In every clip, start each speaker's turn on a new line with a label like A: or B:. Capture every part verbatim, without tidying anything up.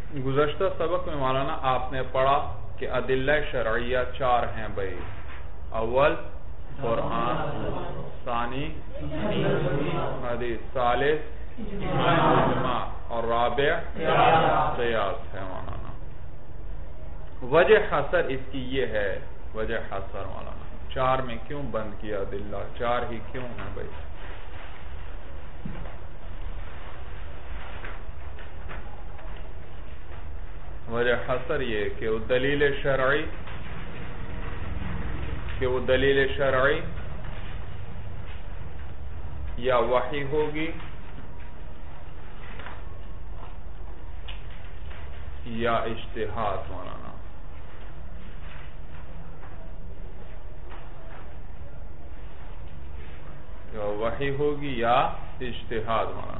A: گزشتہ سبق میں مولانا آپ نے پڑھا کہ ادلہ شرعیہ چار ہیں بھائی. اول قرآن، ثانی حدیث، ثالث اجماع اور رابع قیاس ہے مولانا. وجہ حصر اس کی یہ ہے، وجہ حصر مولانا چار میں کیوں بند کیا ادلہ؟ چار ہی کیوں ہیں بھائی؟ وجہ حصر یہ کہ وہ دلیل شرعی کہ وہ دلیل شرعی یا وحی ہوگی یا اجتہاد مولانا. یا وحی ہوگی یا اجتہاد مولانا.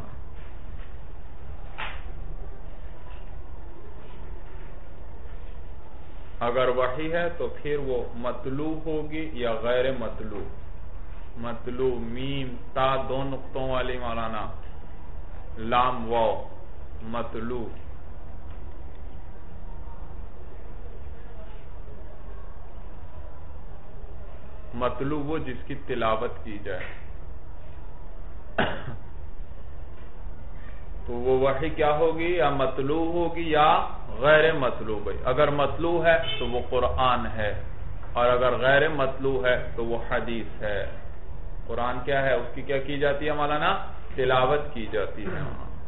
A: اگر وحی ہے تو پھر وہ مطلوع ہوگی یا غیر مطلوع. مطلوع میم تا دو نقطوں والی مولانا، لام واو، مطلوع. مطلوع وہ جس کی تلاوت کی جائے. تو وہ وحی کیا ہوگی؟ یا مطلوع ہوگی یا غیر مطلوع. بھائی اگر مطلوع ہے تو وہ قرآن ہے، اور اگر غیر مطلوع ہے تو وہ حدیث ہے. قرآن کیا ہے؟ اس کی کیا کی جاتی ہے مولانا؟ تلاوت کی جاتی ہے.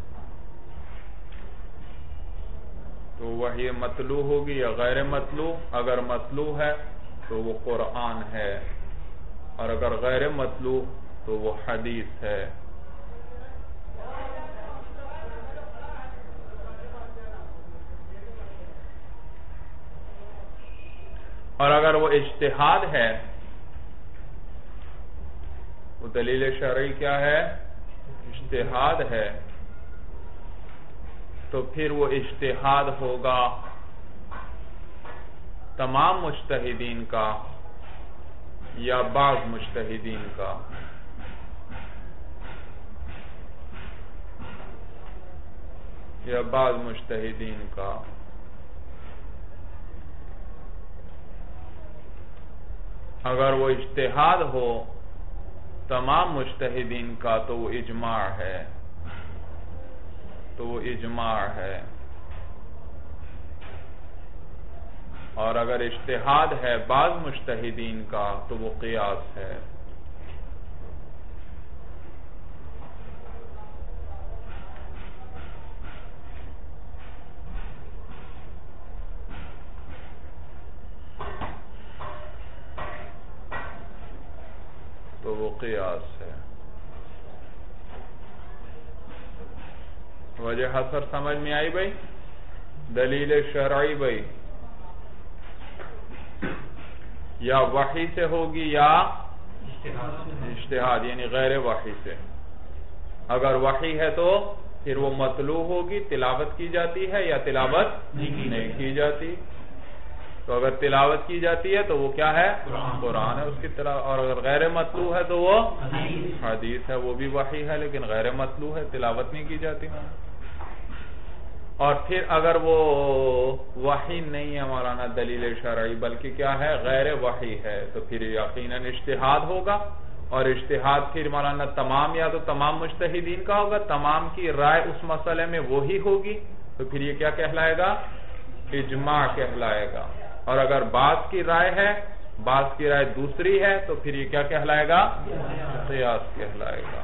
A: تو وحی مطلوع ہوگی یا غیر مطلوع. اگر مطلوع ہے تو وہ قرآن ہے، اور اگر غیر مطلوع تو وہ حدیث ہے. اور اگر وہ اجتہاد ہے، وہ دلیل شرعی کیا ہے؟ اجتہاد ہے، تو پھر وہ اجتہاد ہوگا تمام مجتہدین کا یا بعض مجتہدین کا. یا بعض مجتہدین کا. اگر وہ اجتہاد ہو تمام مجتہدین کا تو وہ اجماع ہے. تو وہ اجماع ہے. اور اگر اجتہاد ہے بعض مجتہدین کا تو وہ قیاس ہے. تو وہ قیاس ہے. وجہ حصر سمجھ میں آئی بھائی؟ دلیل شرعی بھائی یا وحی سے ہوگی یا اجتہاد یعنی غیر وحی سے. اگر وحی ہے تو پھر وہ مطلوع ہوگی، تلاوت کی جاتی ہے، یا تلاوت نہیں کی جاتی. تو اگر تلاوت کی جاتی ہے تو وہ کیا ہے؟ قرآن ہے اس کی تلاوت. اور اگر غیر مطلوع ہے تو وہ حدیث ہے. وہ بھی وحی ہے لیکن غیر مطلوع ہے، تلاوت نہیں کی جاتی. اور پھر اگر وہ وحی نہیں ہے مولانا دلیل شرعی بلکہ کیا ہے؟ غیر وحی ہے، تو پھر یقیناً اجتہاد ہوگا. اور اجتہاد پھر مولانا تمام یا تو تمام مجتہدین کا ہوگا، تمام کی رائے اس مسئلے میں وہی ہوگی. تو پھر یہ کیا کہلائے گا؟ اجماع کہلائے گا. اور اگر بعض کی رائے ہے، بعض کی رائے دوسری ہے، تو پھر یہ کیا کہلائے گا؟ قیاس کہلائے گا.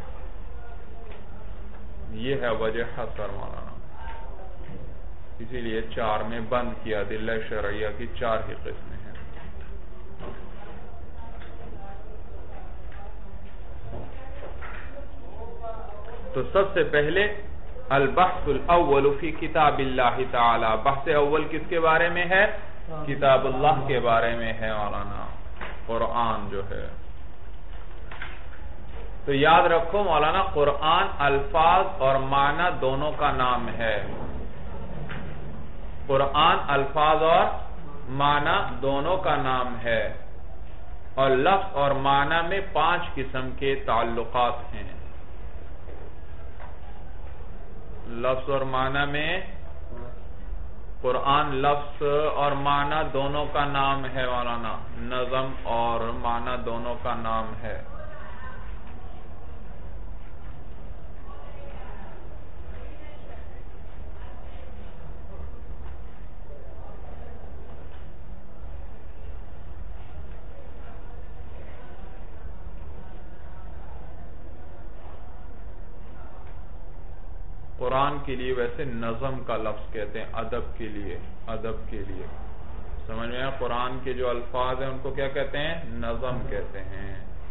A: یہ ہے وجہ حصر مولانا. اسی لیے چار میں بند کیا. ادلہ شرعیہ کی چار ہی قسمیں ہیں. تو سب سے پہلے البحث الاول فی کتاب اللہ تعالی. بحث اول کس کے بارے میں ہے؟ کتاب اللہ کے بارے میں ہے مولانا، قرآن جو ہے. تو یاد رکھو مولانا قرآن الفاظ اور معنی دونوں کا نام ہے. قرآن الفاظ اور معنی دونوں کا نام ہے. اور لفظ اور معنی میں پانچ قسم کے تعلقات ہیں. لفظ اور معنی میں قرآن لفظ اور معنی دونوں کا نام ہے مولانا، نظم اور معنی دونوں کا نام ہے۔ قرآن کے لیے ویسے نظم کا لفظ کہتے ہیں، ادب کے لیے، ادب کے لیے سمجھ میں آیا؟ قرآن کے جو الفاظ ہیں ان کو کیا کہتے ہیں؟ نظم کہتے ہیں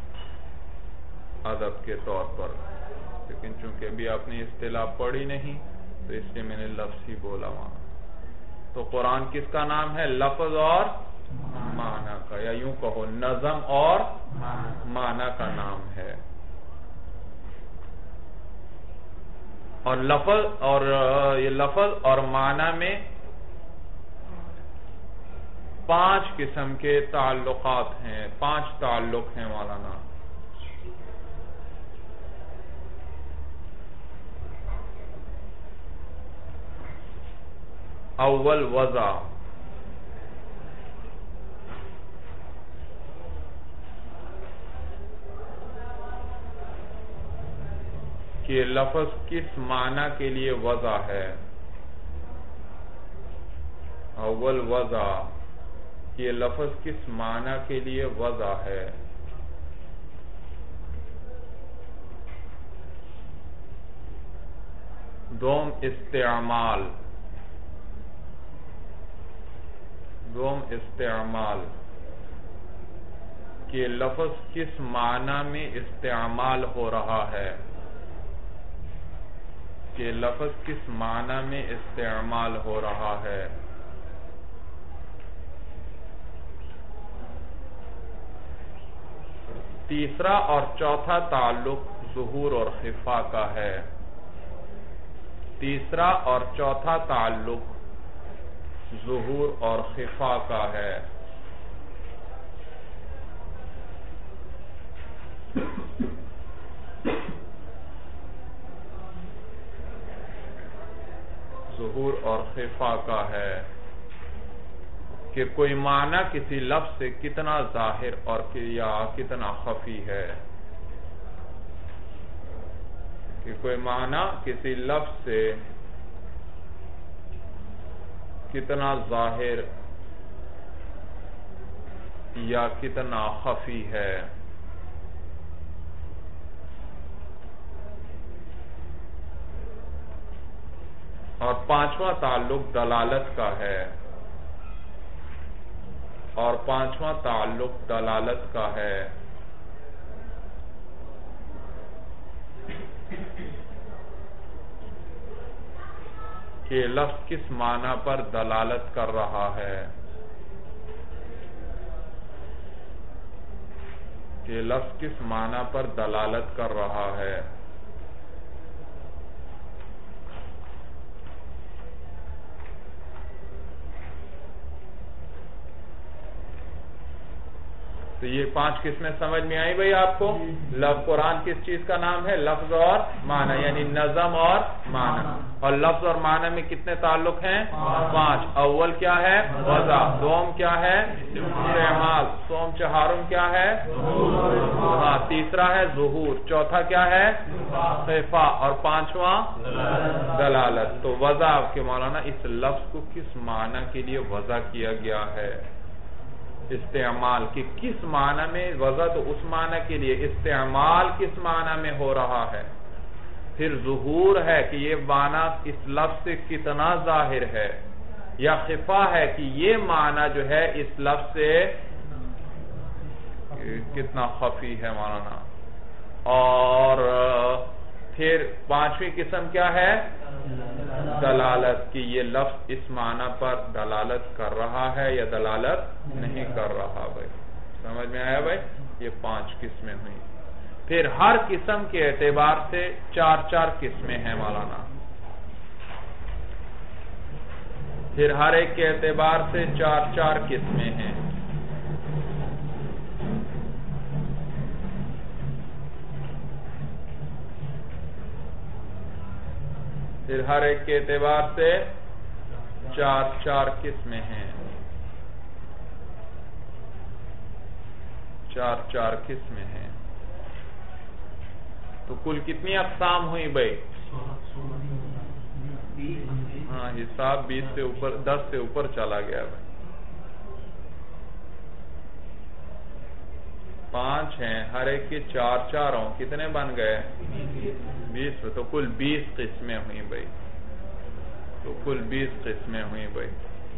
A: ادب کے طور پر، لیکن چونکہ ابھی آپ نے اصطلاح پڑھی نہیں تو اس لیے میں نے لفظ ہی بولا وہاں۔ تو قرآن کس کا نام ہے؟ لفظ اور معنی کا، یا یوں کہو نظم اور معنی کا نام ہے۔ اور لفظ اور یہ لفظ اور معنی میں پانچ قسم کے تعلقات ہیں، پانچ تعلق ہیں مولانا۔ اول وضع، کہ لفظ کس معنی کے لیے وضع ہے۔ اول وضع، یہ لفظ کس معنی کے لیے وضع ہے۔ دوم استعمال، دوم استعمال، کہ لفظ کس معنی میں استعمال ہو رہا ہے، کہ لفظ کس معنی میں استعمال ہو رہا ہے۔ تیسرا اور چوتھا تعلق ظہور اور خفا کا ہے۔ تیسرا اور چوتھا تعلق ظہور اور خفا کا ہے۔ ظہور اور خفا کا ہے کہ کوئی معنی کسی لفظ سے کتنا ظاہر اور یا کتنا خفی ہے، کہ کوئی معنی کسی لفظ سے کتنا ظاہر یا کتنا خفی ہے۔ اور پانچواں تعلق دلالت کا ہے، اور پانچواں تعلق دلالت کا ہے کہ لفظ کس معنی پر دلالت کر رہا ہے، کہ لفظ کس معنی پر دلالت کر رہا ہے۔ تو یہ پانچ قسمیں سمجھ میں آئی بھئی آپ کو؟ لفظ قرآن کس چیز کا نام ہے؟ لفظ اور معنی، یعنی نظم اور معنی۔ اور لفظ اور معنی میں کتنے تعلق ہیں؟ پانچ۔ اول کیا ہے؟ وضع۔ دوم کیا ہے؟ استعمال۔ سوم چہارم کیا ہے؟ ہاں تیسرا ہے ظہور۔ چوتھا کیا ہے؟ خفا۔ اور پانچواں دلالت۔ تو وضع آپ کے مولانا اس لفظ کو کس معنی کے لیے وضع کیا گیا ہے؟ استعمال، کہ کس معنی میں وضع، تو اس معنی کے لیے استعمال کس معنی میں ہو رہا ہے۔ پھر ظہور ہے کہ یہ معنی اس لفظ سے کتنا ظاہر ہے، یا خفا ہے کہ یہ معنی جو ہے اس لفظ سے کتنا خفی ہے مولانا۔ اور پھر پانچویں قسم کیا ہے؟ دلالت، کہ یہ لفظ اس معنی پر دلالت کر رہا ہے یا دلالت نہیں کر رہا۔ بھائی سمجھ میں آیا بھائی؟ یہ پانچ قسمیں ہوئی۔ پھر ہر قسم کے اعتبار سے چار چار قسمیں ہیں مولانا۔ پھر ہر ایک کے اعتبار سے چار چار قسمیں ہیں۔ پھر ہر ایک کے اعتبار سے چار چار قسمیں ہیں، چار چار قسمیں ہیں، تو کل کتنی اقسام ہوئی بھائی؟ ہاں حساب بیس سے اوپر، دس سے اوپر چلا گیا بھائی۔ پانچ ہیں، ہر ایک کی چار چار ہوں، کتنے بن گئے؟ بیس، تو کل بیس قسمیں ہوئی بھائی، تو کل بیس قسمیں ہوئی بھائی۔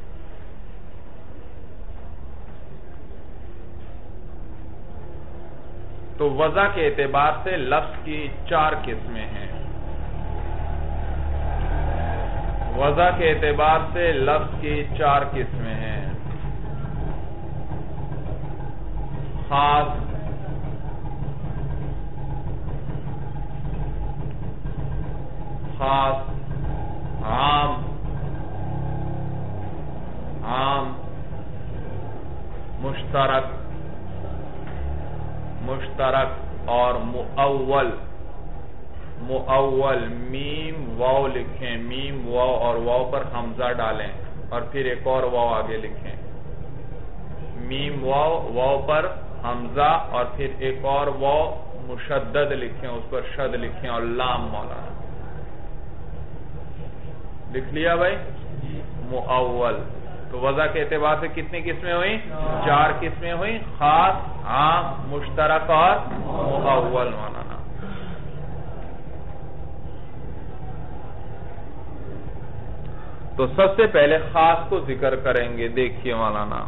A: تو وضع کے اعتبار سے لفظ کی چار قسمیں ہیں، وضع کے اعتبار سے لفظ کی چار قسمیں ہیں، خاص، خاص، عام، عام، مشترک، مشترک اور مؤول۔ مؤول میم واو لکھیں، میم واو اور واو پر حمزہ ڈالیں اور پھر ایک اور واو آگے لکھیں، میم واو، واو پر حمزہ اور پھر ایک اور واو مشدد لکھیں، اس پر شد لکھیں اور لام مولانا لکھ لیا بھائی؟ مؤول۔ تو وضع کے اعتبار سے کتنی قسمیں ہوئیں؟ چار قسمیں ہوئیں، خاص، عام، مشترک اور مؤول مولانا۔ تو سب سے پہلے خاص کو ذکر کریں گے، دیکھیے مولانا۔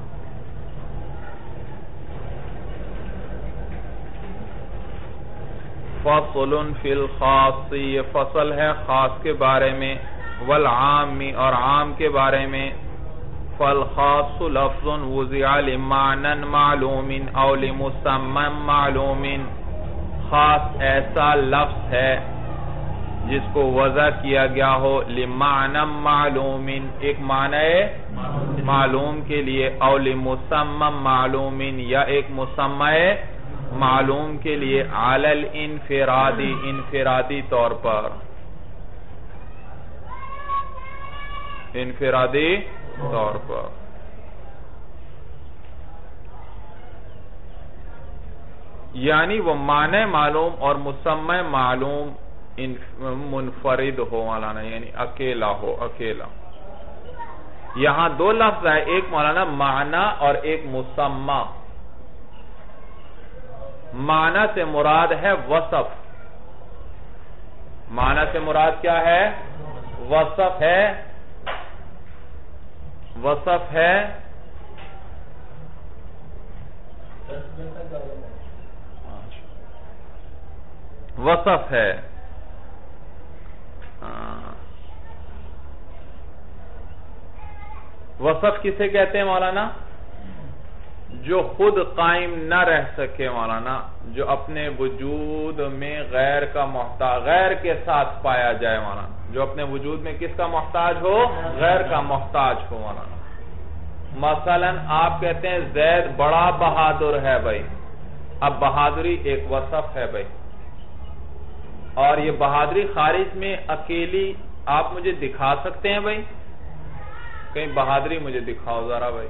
A: فصل فی الخاص، یہ فصل ہے خاص کے بارے میں، والعام اور عام کے بارے میں۔ فالخاص لفظ وضع لمعنى معلوم او لمسمى معلوم، خاص ایسا لفظ ہے جس کو وضع کیا گیا ہو لمعنى معلوم، ایک معنی معلوم کے لیے، او لمسمى معلوم یا ایک مسمى معلوم کے لیے، علی الانفرادی، انفرادی طور پر، انفرادی طور پر۔ یعنی وہ معنی معلوم اور مسمى معلوم منفرد ہو مولانا، یعنی اکیلا ہو، اکیلا۔ یہاں دو لفظ ہے، ایک مولانا معنی اور ایک مسمى۔ معنی سے مراد ہے وصف، معنی سے مراد کیا ہے؟ وصف ہے، وصف ہے، وصف ہے، وصف کسے کہتے ہیں مولانا؟ جو خود قائم نہ رہ سکے مولانا، جو اپنے وجود میں غیر کا محتاج، غیر کے ساتھ پایا جائے مولانا، جو اپنے وجود میں کس کا محتاج ہو؟ غیر کا محتاج ہو مولانا۔ مثلا آپ کہتے ہیں زید بڑا بہادر ہے بھائی، اب بہادری ایک وصف ہے بھائی، اور یہ بہادری خارج میں اکیلی آپ مجھے دکھا سکتے ہیں بھائی؟ کہیں بہادری مجھے دکھاؤ ذرا بھائی،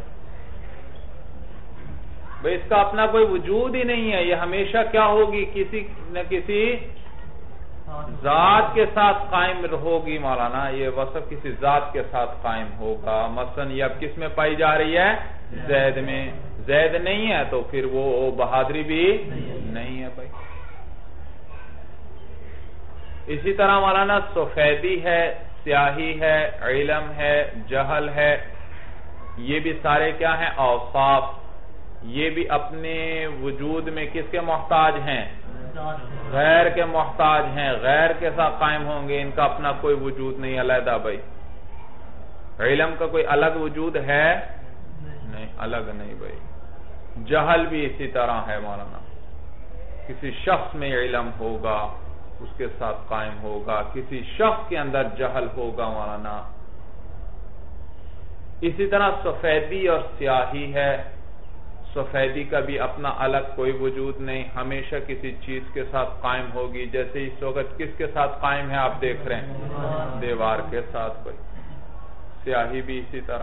A: بھائی اس کا اپنا کوئی وجود ہی نہیں ہے، یہ ہمیشہ کیا ہوگی؟ کسی نہ کسی ذات کے ساتھ قائم ہوگی مولانا، یہ وصف کسی ذات کے ساتھ قائم ہوگا۔ مثلا یہ اب کس میں پائی جا رہی ہے؟ زید میں۔ زید نہیں ہے تو پھر وہ بہادری بھی نہیں ہے بھائی۔ اسی طرح مولانا سفیدی ہے، سیاہی ہے، علم ہے، جہل ہے، یہ بھی سارے کیا ہیں؟ اوصاف۔ یہ بھی اپنے وجود میں کس کے محتاج ہیں؟ غیر کے محتاج ہیں، غیر کے ساتھ قائم ہوں گے، ان کا اپنا کوئی وجود نہیں علیحدہ بھائی۔ علم کا کوئی الگ وجود ہے؟ نہیں، الگ نہیں بھائی۔ جہل بھی اسی طرح ہے مولانا، کسی شخص میں علم ہوگا اس کے ساتھ قائم ہوگا، کسی شخص کے اندر جہل ہوگا مولانا۔ اسی طرح سفیدی اور سیاہی ہے، سفیدی کا بھی اپنا الگ کوئی وجود نہیں، ہمیشہ کسی چیز کے ساتھ قائم ہوگی، جیسے اس وقت کس کے ساتھ قائم ہے آپ دیکھ رہے ہیں؟ دیوار کے ساتھ بھائی۔ سیاہی بھی اسی طرح.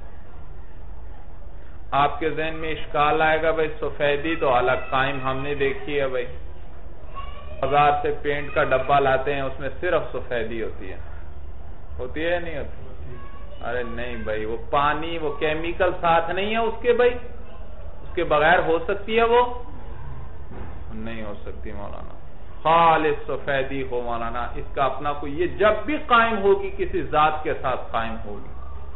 A: آپ کے ذہن میں اشکال آئے گا بھائی سفیدی تو الگ قائم ہم نے دیکھی ہے بھائی. بازار سے پینٹ کا ڈبہ لاتے ہیں اس میں صرف سفیدی ہوتی ہے. ہوتی ہے یا نہیں ہوتی؟ ارے نہیں بھائی، وہ پانی وہ کیمیکل ساتھ نہیں ہے اس کے بھائی. اس کے بغیر ہو سکتی ہے وہ؟ نہیں ہو سکتی مولانا. خالص سفیدی ہو مولانا، اس کا اپنا کوئی، یہ جب بھی قائم ہوگی کسی ذات کے ساتھ قائم ہوگی.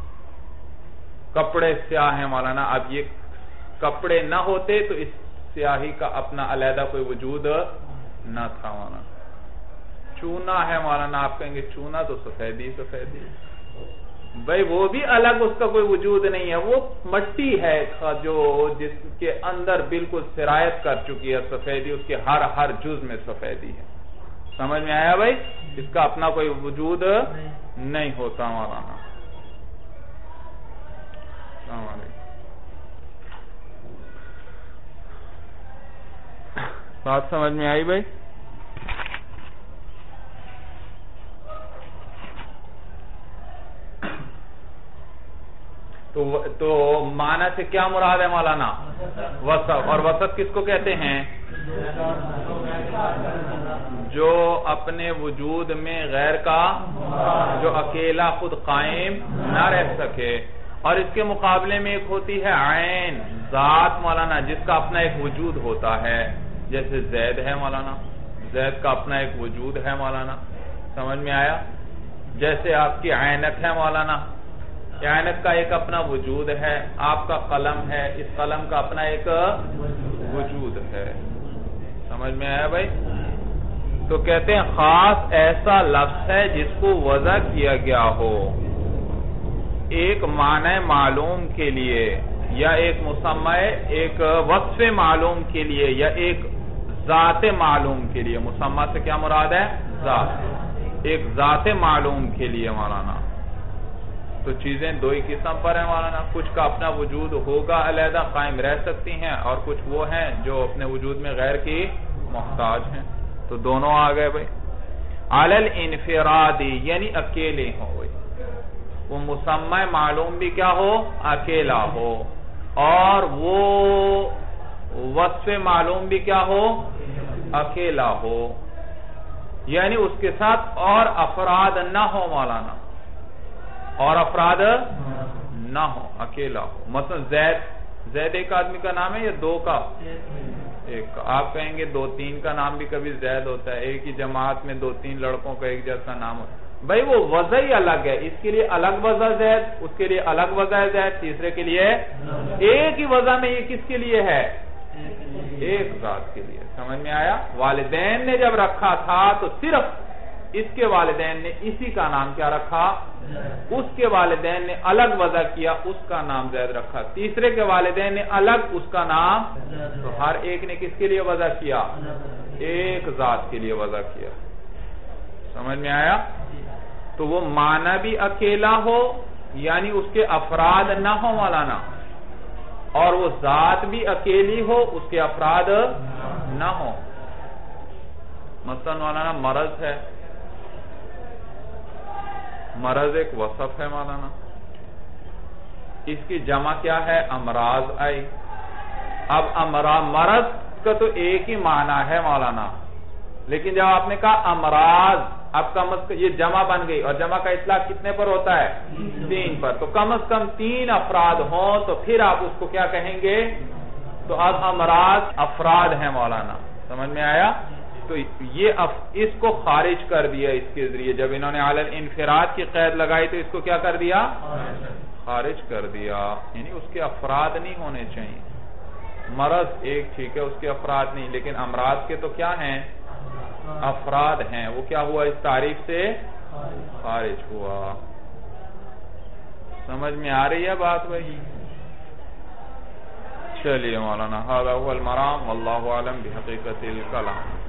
A: کپڑے سیاہ ہیں مولانا، اب یہ کپڑے نہ ہوتے تو اس سیاہی کا اپنا علیحدہ کوئی وجود نہ تھا مولانا. چونا ہے مولانا، آپ کہیں گے چونا تو سفیدی سفیدی بھائی، وہ بھی الگ اس کا کوئی وجود نہیں ہے. وہ مٹی ہے جو جس کے اندر بالکل سرایت کر چکی ہے سفیدی، اس کے ہر ہر جز میں سفیدی ہے. سمجھ میں آیا بھائی؟ اس کا اپنا کوئی وجود نہیں ہوتا مولانا. السلام علیکم. بات سمجھ میں آئی بھائی؟ تو تو معنی سے کیا مراد ہے مولانا؟ وصف. اور وصف کس کو کہتے ہیں؟ جو اپنے وجود میں غیر کا، جو اکیلا خود قائم نہ رہ سکے. اور اس کے مقابلے میں ایک ہوتی ہے عین، ذات مولانا، جس کا اپنا ایک وجود ہوتا ہے. جیسے زید ہے مولانا، زید کا اپنا ایک وجود ہے مولانا. سمجھ میں آیا؟ جیسے آپ کی عینک ہے مولانا، عینک کا ایک اپنا وجود ہے. آپ کا قلم ہے، اس قلم کا اپنا ایک وجود ہے. سمجھ میں آیا بھائی؟ تو کہتے ہیں خاص ایسا لفظ ہے جس کو وضع کیا گیا ہو ایک معنی معلوم کے لیے، یا ایک مسمع، ایک وصف معلوم کے لیے، یا ایک ذات معلوم کے لیے. مسمع سے کیا مراد ہے؟ ذات. ایک ذات معلوم کے لیے مولانا. تو چیزیں دو ہی قسم پر ہیں مولانا. کچھ کا اپنا وجود ہوگا علیحدہ قائم رہ سکتی ہیں، اور کچھ وہ ہیں جو اپنے وجود میں غیر کی محتاج ہیں. تو دونوں آ گئے بھائی. علی الانفرادی یعنی اکیلے ہوں بھائی. وہ مسمع معلوم بھی کیا ہو؟ اکیلا ہو. اور وہ وصف معلوم بھی کیا ہو؟ اکیلا ہو. یعنی اس کے ساتھ اور افراد نہ ہو مولانا، اور افراد نہ ہو، اکیلا ہو. مثلا زید، زید ایک آدمی کا نام ہے یا دو کا؟ ایک کا. آپ کہیں گے دو تین کا نام بھی کبھی زید ہوتا ہے. ایک ہی جماعت میں دو تین لڑکوں کا ایک جیسا نام ہوتا ہے بھائی. وہ وضع ہی الگ ہے. اس کے لیے الگ وضع زید، اس کے لیے الگ وضع زید، تیسرے کے لیے ایک ہی وضع میں. یہ کس کے لیے ہے؟ ایک ذات کے لیے. سمجھ میں آیا؟ والدین نے جب رکھا تھا تو صرف اس کے والدین نے اسی کا نام کیا رکھا؟ اس کے والدین نے الگ وضع کیا، اس کا نام زید رکھا. تیسرے کے والدین نے الگ اس کا نام. تو ہر ایک نے کس کے لیے وضع کیا؟ ایک ذات کے لیے وضع کیا. سمجھ میں آیا؟ تو وہ معنی بھی اکیلا ہو، یعنی اس کے افراد نہ ہو مولانا، اور وہ ذات بھی اکیلی ہو، اس کے افراد نہ ہو. مثلا مولانا مرض ہے. مرض ایک وصف ہے مولانا. اس کی جمع کیا ہے؟ امراض آئی. اب امراض، مرض کا تو ایک ہی معنی ہے مولانا، لیکن جب آپ نے کہا امراض، اب کم از کم یہ جمع بن گئی، اور جمع کا اطلاق کتنے پر ہوتا ہے؟ تین پر. تو کم از کم تین افراد ہوں تو پھر آپ اس کو کیا کہیں گے؟ تو اب امراض افراد ہیں مولانا. سمجھ میں آیا؟ تو یہ اس کو خارج کر دیا اس کے ذریعے. جب انہوں نے علی الانفراد کی قید لگائی تو اس کو کیا کر دیا؟ خارج کر دیا. یعنی اس کے افراد نہیں ہونے چاہیے. مرض ایک ٹھیک ہے، اس کے افراد نہیں، لیکن امراض کے تو کیا ہیں؟ افراد ہیں. وہ کیا ہوا؟ اس تعریف سے خارج ہوا. سمجھ میں آ رہی ہے بات بھائی؟ چلیے مولانا، هذا هو المرام والله اعلم بحقیقت الکلام.